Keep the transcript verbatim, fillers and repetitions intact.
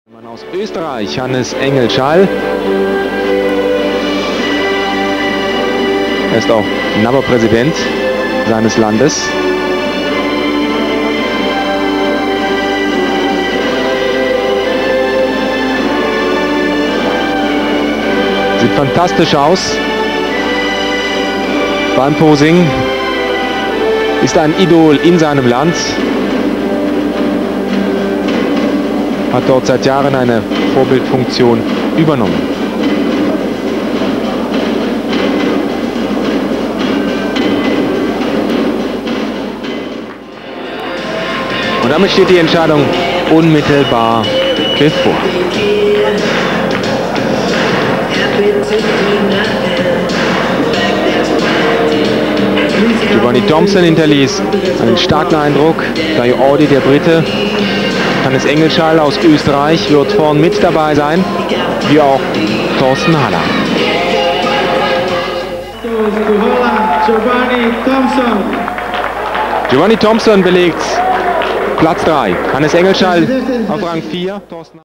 Mann aus Österreich, Hannes Engelschall. Er ist auch N A B A-Präsident seines Landes. Sieht fantastisch aus. Beim Posing ist ein Idol in seinem Land. Hat dort seit Jahren eine Vorbildfunktion übernommen. Und damit steht die Entscheidung unmittelbar bevor. Giovanni Thompson hinterließ einen starken Eindruck. Dario Ordi, der Brite. Hannes Engelschall aus Österreich wird vorn mit dabei sein, wie auch Thorsten Haller. Giovanni Thompson belegt Platz drei. Hannes Engelschall auf Rang vier. Thorsten